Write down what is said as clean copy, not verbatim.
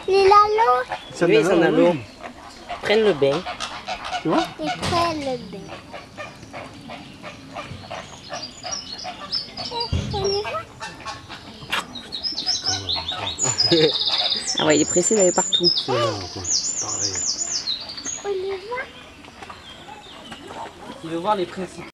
Les lalos. Oui, ils en ont l'eau. Prennent le bain. Tu vois? Ils prennent le bain. On y va? Ah ouais, il est pressé d'aller partout. On y va? Il veut voir les principes.